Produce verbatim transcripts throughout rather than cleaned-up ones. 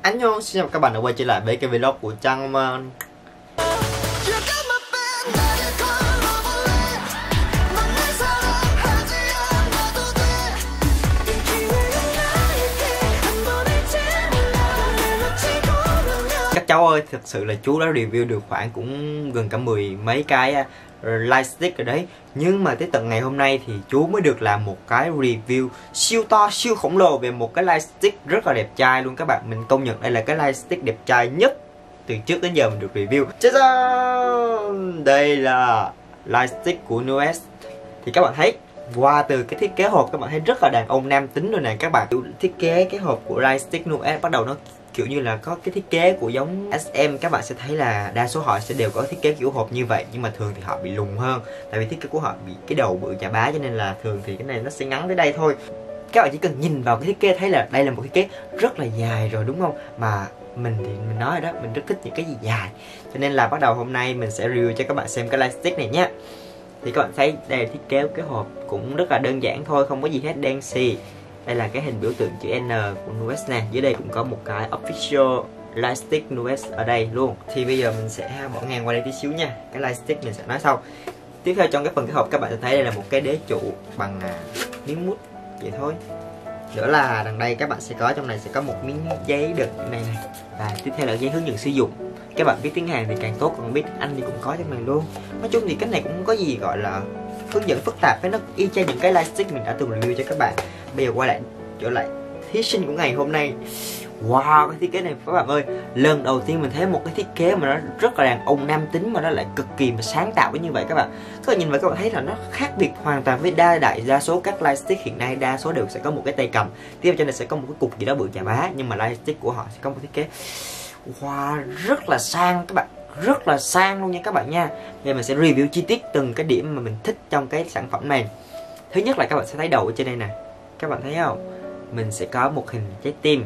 Annyeong, xin chào các bạn đã quay trở lại với cái vlog của Trang Man. Các cháu ơi, thật sự là chú đã review được khoảng cũng gần cả mười mấy cái lightstick rồi đấy. Nhưng mà tới tận ngày hôm nay thì chú mới được làm một cái review siêu to, siêu khổng lồ về một cái lightstick rất là đẹp trai luôn các bạn. Mình công nhận đây là cái lightstick đẹp trai nhất từ trước đến giờ mình được review. 짜잔! Đây là lightstick của Nues. Thì các bạn thấy qua từ cái thiết kế hộp các bạn thấy rất là đàn ông nam tính rồi nè các bạn. Thiết kế cái hộp của lightstick Nues bắt đầu nó kiểu như là có cái thiết kế của giống ét em. Các bạn sẽ thấy là đa số họ sẽ đều có thiết kế kiểu hộp như vậy, nhưng mà thường thì họ bị lùn hơn, tại vì thiết kế của họ bị cái đầu bự chà bá, cho nên là thường thì cái này nó sẽ ngắn tới đây thôi. Các bạn chỉ cần nhìn vào cái thiết kế thấy là đây là một thiết kế rất là dài rồi, đúng không? Mà mình thì mình nói rồi đó, mình rất thích những cái gì dài, cho nên là bắt đầu hôm nay mình sẽ review cho các bạn xem cái lightstick này nhé. Thì các bạn thấy đây là thiết kế của cái hộp cũng rất là đơn giản thôi, không có gì hết đen xì. Đây là cái hình biểu tượng chữ N của Nues nè. Dưới đây cũng có một cái official lightstick Nues ở đây luôn. Thì bây giờ mình sẽ bỏ ngang qua đây tí xíu nha. Cái lightstick mình sẽ nói sau. Tiếp theo trong cái phần cái hộp các bạn sẽ thấy đây là một cái đế trụ bằng à, miếng mút vậy thôi. Nữa là đằng đây các bạn sẽ có, trong này sẽ có một miếng giấy đựng này này. Và tiếp theo là giấy hướng dẫn sử dụng. Các bạn biết tiếng Hàn thì càng tốt, còn biết tiếng Anh thì cũng có trong này luôn. Nói chung thì cái này cũng không có gì gọi là hướng dẫn phức tạp, cái nó y chang những cái lightstick mình đã từng review cho các bạn. Bây giờ quay lại trở lại thí sinh của ngày hôm nay. Wow, cái thiết kế này các bạn ơi, lần đầu tiên mình thấy một cái thiết kế mà nó rất là đàn ông nam tính mà nó lại cực kỳ mà sáng tạo như vậy các bạn. Các bạn nhìn vào các bạn thấy là nó khác biệt hoàn toàn với đa đại đa số các lightstick hiện nay, đa số đều sẽ có một cái tay cầm, tiếp theo trên này sẽ có một cái cục gì đó bự chà bá, nhưng mà lightstick của họ sẽ có một thiết kế wow rất là sang các bạn, rất là sang luôn nha các bạn nha. Bây giờ mình sẽ review chi tiết từng cái điểm mà mình thích trong cái sản phẩm này. Thứ nhất là các bạn sẽ thấy đầu ở trên đây nè, các bạn thấy không? Mình sẽ có một hình trái tim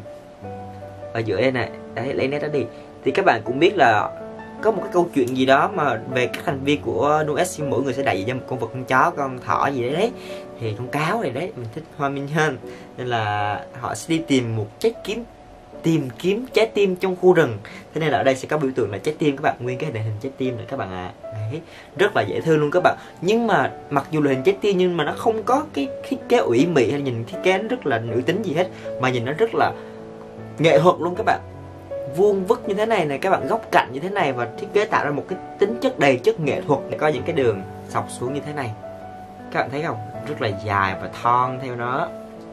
ở giữa đây này, đấy, lấy nét đó đi. Thì các bạn cũng biết là có một cái câu chuyện gì đó mà về các thành viên của Nues, mỗi người sẽ đại diện cho một con vật, con chó, con thỏ gì đấy đấy, thì con cáo này đấy, mình thích Hoa Minh hơn nên là họ sẽ đi tìm một trái kiếm, tìm kiếm trái tim trong khu rừng. Thế nên là ở đây sẽ có biểu tượng là trái tim các bạn, nguyên cái hình trái tim này các bạn ạ. À. Đấy, rất là dễ thương luôn các bạn. Nhưng mà mặc dù là hình trái tim nhưng mà nó không có cái thiết kế ủy mị hay nhìn thiết kế nó rất là nữ tính gì hết, mà nhìn nó rất là nghệ thuật luôn các bạn. Vuông vức như thế này này các bạn, góc cạnh như thế này, và thiết kế tạo ra một cái tính chất đầy chất nghệ thuật. Để có những cái đường sọc xuống như thế này, các bạn thấy không, rất là dài và thon theo nó.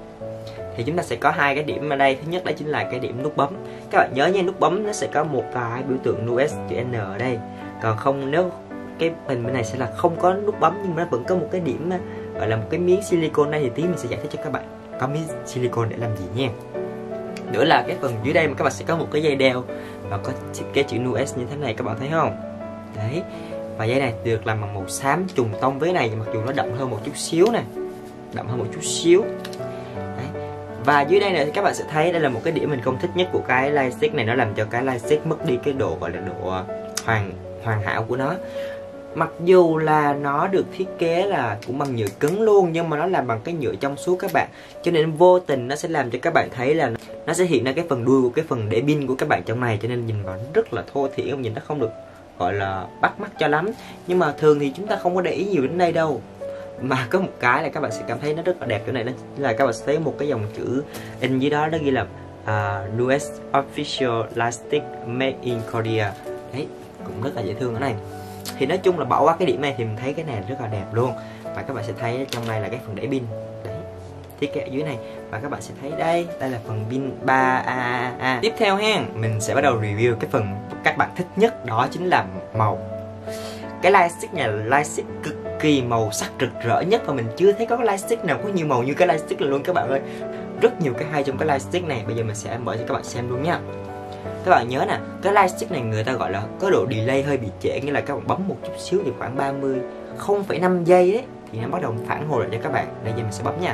Thì chúng ta sẽ có hai cái điểm ở đây. Thứ nhất đó chính là cái điểm nút bấm. Các bạn nhớ nha, nút bấm nó sẽ có một cái biểu tượng Nues chữ N ở đây. Còn không, nếu cái hình bên này sẽ là không có nút bấm, nhưng mà nó vẫn có một cái điểm gọi là một cái miếng silicone này, thì tí mình sẽ giải thích cho các bạn có miếng silicone để làm gì nha. Nữa là cái phần dưới đây mà các bạn sẽ có một cái dây đeo và có thiết kế chữ Nues như thế này, các bạn thấy không? Đấy. Và dây này được làm bằng màu xám trùng tông với này, mặc dù nó đậm hơn một chút xíu nè, đậm hơn một chút xíu. Đấy. Và dưới đây này thì các bạn sẽ thấy đây là một cái điểm mình không thích nhất của cái lightstick này, nó làm cho cái lightstick mất đi cái độ gọi là độ hoàn hoàn hảo của nó. Mặc dù là nó được thiết kế là cũng bằng nhựa cứng luôn, nhưng mà nó làm bằng cái nhựa trong suốt các bạn, cho nên vô tình nó sẽ làm cho các bạn thấy là nó sẽ hiện ra cái phần đuôi của cái phần để pin của các bạn trong này, cho nên nhìn vào nó rất là thô thiển, nhìn nó không được gọi là bắt mắt cho lắm. Nhưng mà thường thì chúng ta không có để ý nhiều đến đây đâu. Mà có một cái là các bạn sẽ cảm thấy nó rất là đẹp chỗ này, đó là các bạn sẽ thấy một cái dòng chữ in dưới đó, nó ghi là uh, Nues Official Lightstick Made in Korea. Đấy, cũng rất là dễ thương ở này. Thì nói chung là bỏ qua cái điểm này thì mình thấy cái này rất là đẹp luôn. Và các bạn sẽ thấy trong đây là cái phần để pin. Đấy, thiết kế ở dưới này. Và các bạn sẽ thấy đây, đây là phần pin ba A A A. Tiếp theo ha, mình sẽ bắt đầu review cái phần các bạn thích nhất, đó chính là màu. Cái lightstick này là lightstick cực kỳ màu sắc rực rỡ nhất, và mình chưa thấy có cái lightstick nào có nhiều màu như cái lightstick này luôn các bạn ơi. Rất nhiều cái hay trong cái lightstick này, bây giờ mình sẽ mở cho các bạn xem luôn nha. Các bạn nhớ nè, cái lightstick này người ta gọi là có độ delay hơi bị trễ, nghĩa là các bạn bấm một chút xíu thì khoảng ba mươi không phẩy năm giây đấy thì nó bắt đầu phản hồi lại cho các bạn. Đây giờ mình sẽ bấm nha.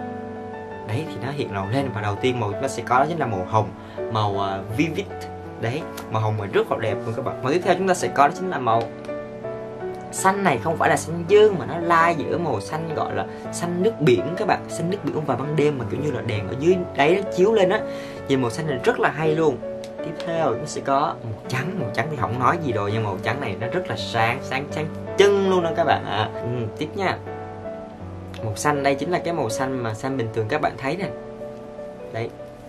Đấy thì nó hiện màu lên, và đầu tiên màu nó sẽ có đó chính là màu hồng, màu uh, vivid. Đấy, màu hồng này rất là đẹp luôn các bạn. Màu tiếp theo chúng ta sẽ có đó chính là màu xanh. Này không phải là xanh dương mà nó lai giữa màu xanh gọi là xanh nước biển các bạn, xanh nước biển vào ban đêm mà kiểu như là đèn ở dưới đáy nó chiếu lên á, nhìn màu xanh này rất là hay luôn. Tiếp theo nó sẽ có màu trắng. Màu trắng thì không nói gì rồi, nhưng màu trắng này nó rất là sáng, sáng sáng chân luôn đó các bạn ạ. À. Ừ, tiếp nha. Màu xanh, đây chính là cái màu xanh mà xanh bình thường các bạn thấy nè. Đấy.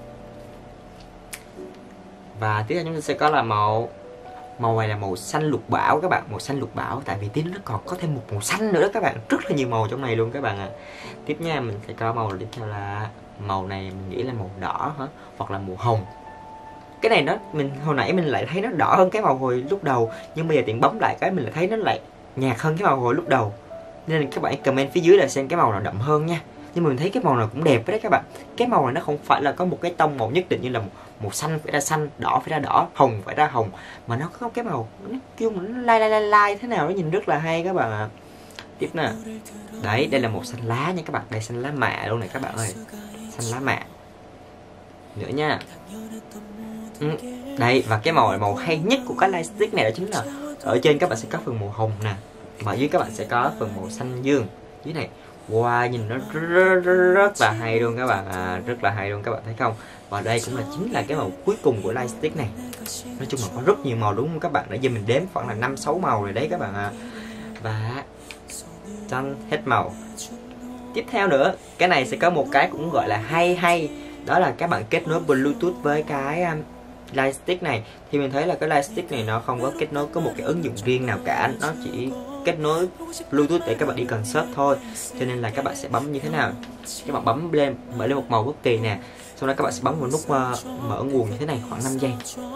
Và tiếp theo chúng ta sẽ có là màu màu này là màu xanh lục bảo các bạn, màu xanh lục bảo, tại vì tí nó còn có thêm một màu xanh nữa đó các bạn, rất là nhiều màu trong này luôn các bạn ạ. À. Tiếp nha, mình sẽ có màu tiếp theo là màu này mình nghĩ là màu đỏ hả, hoặc là màu hồng. Cái này nó mình hồi nãy mình lại thấy nó đỏ hơn cái màu hồi lúc đầu, nhưng bây giờ tiện bấm lại cái mình lại thấy nó lại nhạt hơn cái màu hồi lúc đầu. Nên các bạn comment phía dưới là xem cái màu nào đậm hơn nha. Nhưng mà mình thấy cái màu nào cũng đẹp đấy các bạn. Cái màu này nó không phải là có một cái tông màu nhất định, như là màu xanh phải ra xanh, đỏ phải ra đỏ, hồng phải ra hồng, mà nó có cái màu nó kêu nó lai lai lai lai thế nào, nó nhìn rất là hay các bạn ạ. À. Tiếp nè. Đấy, đây là màu xanh lá nha các bạn, đây xanh lá mạ luôn này các bạn ơi. Xanh lá mạ. Nữa nha. Ừ. Đây, và cái màu màu hay nhất của cái lightstick này đó chính là ở trên các bạn sẽ có phần màu hồng nè, mà dưới các bạn sẽ có phần màu xanh dương dưới này. Wow, nhìn nó rất, rất, rất, rất là hay luôn các bạn à, rất là hay luôn các bạn thấy không. Và đây cũng là chính là cái màu cuối cùng của lightstick này. Nói chung là có rất nhiều màu đúng không các bạn, nãy giờ mình đếm khoảng là năm sáu màu rồi đấy các bạn à. Và xong hết màu. Tiếp theo nữa, cái này sẽ có một cái cũng gọi là hay hay, đó là các bạn kết nối Bluetooth với cái um, lightstick này. Thì mình thấy là cái lightstick này nó không có kết nối có một cái ứng dụng riêng nào cả, nó chỉ kết nối Bluetooth để các bạn đi concert thôi. Cho nên là các bạn sẽ bấm như thế nào, các bạn bấm lên mở lên một màu bất kỳ nè, sau đó các bạn sẽ bấm vào nút uh, mở nguồn như thế này khoảng năm giây.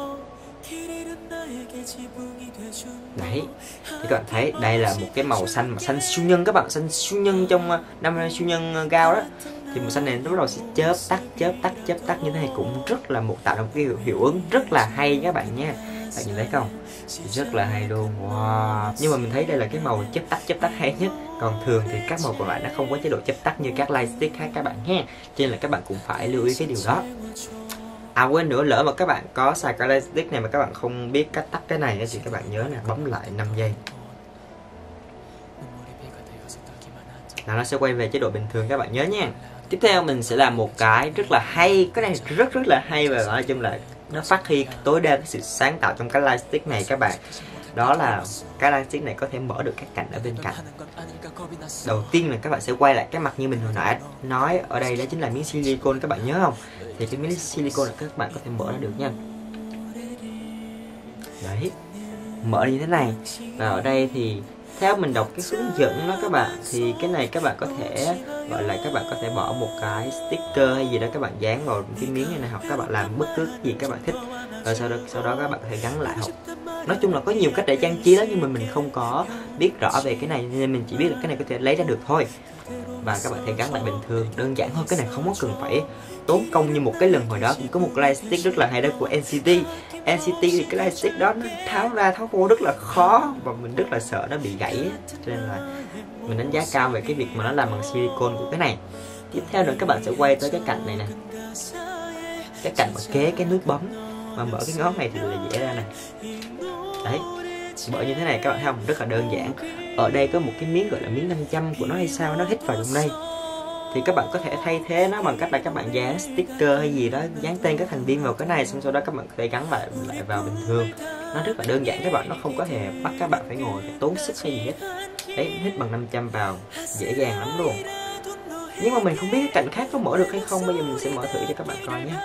Đấy, thì các bạn thấy đây là một cái màu xanh mà xanh siêu nhân các bạn, xanh siêu nhân trong uh, năm siêu nhân uh, Gao đó. Thì màu xanh này nó bắt đầu sẽ chớp tắt chớp tắt chớp tắt như thế này, cũng rất là một tạo ra một cái hiệu, hiệu ứng rất là hay các bạn nha. Bạn nhìn thấy không, rất là hay luôn. Wow. Nhưng mà mình thấy đây là cái màu chớp tắt chớp tắt hay nhất, còn thường thì các màu còn lại nó không có chế độ chớp tắt như các lightstick khác các bạn nha. Cho nên là các bạn cũng phải lưu ý cái điều đó. À quên nữa, lỡ mà các bạn có xài cái lightstick này mà các bạn không biết cách tắt cái này thì các bạn nhớ nè, bấm lại năm giây là nó sẽ quay về chế độ bình thường các bạn nhớ nha. Tiếp theo mình sẽ làm một cái rất là hay, cái này rất rất là hay, và nói chung là nó phát huy tối đa cái sự sáng tạo trong cái lightstick này các bạn. Đó là cái lightstick này có thể mở được các cạnh ở bên cạnh. Đầu tiên là các bạn sẽ quay lại cái mặt như mình hồi nãy nói, ở đây đó chính là miếng silicone các bạn nhớ không? Thì cái miếng silicone là các bạn có thể mở ra được nha. Đấy, mở như thế này. Và ở đây thì theo mình đọc cái hướng dẫn đó các bạn, thì cái này các bạn có thể gọi là các bạn có thể bỏ một cái sticker hay gì đó các bạn dán vào cái miếng này, này hoặc các bạn làm bất cứ gì các bạn thích, rồi sau đó sau đó các bạn có thể gắn lại. Hoặc nói chung là có nhiều cách để trang trí đó, nhưng mà mình không có biết rõ về cái này nên mình chỉ biết là cái này có thể lấy ra được thôi, và các bạn thể gắn lại bình thường, đơn giản thôi. Cái này không có cần phải tốn công như một cái lần hồi đó cũng có một lightstick rất là hay đó của en xê tê. en xê tê thì cái lightstick đó nó tháo ra tháo vô rất là khó và mình rất là sợ nó bị gãy, cho nên là mình đánh giá cao về cái việc mà nó làm bằng silicone của cái này. Tiếp theo nữa các bạn sẽ quay tới cái cạnh này nè, cái cạnh mà kế cái nút bấm mà mở cái ngón này thì là dễ ra nè. Đấy, mở như thế này các bạn thấy không, rất là đơn giản. Ở đây có một cái miếng gọi là miếng nam châm của nó hay sao, nó hít vào trong đây. Thì các bạn có thể thay thế nó bằng cách là các bạn dán sticker hay gì đó, dán tên các thành viên vào cái này, xong sau đó các bạn có thể gắn lại lại vào bình thường. Nó rất là đơn giản các bạn, nó không có hề bắt các bạn phải ngồi phải tốn sức hay gì hết. Đấy, hít bằng nam châm vào dễ dàng lắm luôn. Nhưng mà mình không biết cái cạnh khác có mở được hay không, bây giờ mình sẽ mở thử cho các bạn coi nhé.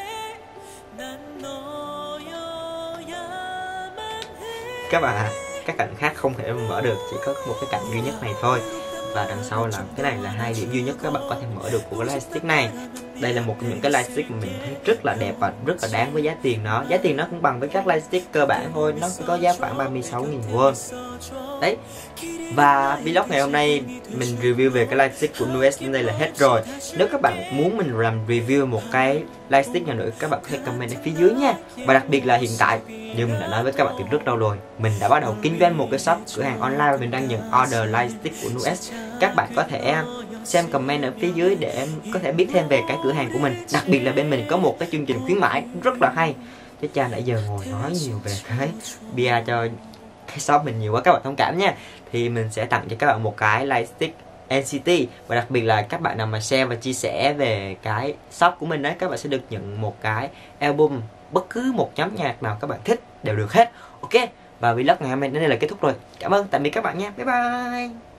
Các bạn ạ, các cạnh khác không thể mở được, chỉ có một cái cạnh duy nhất này thôi. Và đằng sau là cái này là hai điểm duy nhất các bạn có thể mở được của cái lightstick này. Đây là một trong những cái lightstick mà mình thấy rất là đẹp và rất là đáng với giá tiền nó. Giá tiền nó cũng bằng với các lightstick cơ bản thôi, nó có giá khoảng ba mươi sáu nghìn won. Đấy. Và vlog ngày hôm nay mình review về cái lightstick của Nues đến đây là hết rồi. Nếu các bạn muốn mình làm review một cái lightstick nào nữa, các bạn có thể comment ở phía dưới nha. Và đặc biệt là hiện tại, như mình đã nói với các bạn từ rất lâu rồi, mình đã bắt đầu kinh doanh một cái shop cửa hàng online và mình đang nhận order lightstick của Nues. Các bạn có thể xem comment ở phía dưới để có thể biết thêm về cái cửa hàng của mình. Đặc biệt là bên mình có một cái chương trình khuyến mãi rất là hay. Chứ cha nãy giờ ngồi nói nhiều về cái bia cho cái shop mình nhiều quá, các bạn thông cảm nha. Thì mình sẽ tặng cho các bạn một cái lightstick en xê tê, và đặc biệt là các bạn nào mà share và chia sẻ về cái shop của mình đấy, các bạn sẽ được nhận một cái album bất cứ một nhóm nhạc nào các bạn thích đều được hết. Ok, và vlog ngày hôm nay đến đây là kết thúc rồi. Cảm ơn, tạm biệt các bạn nha, bye bye.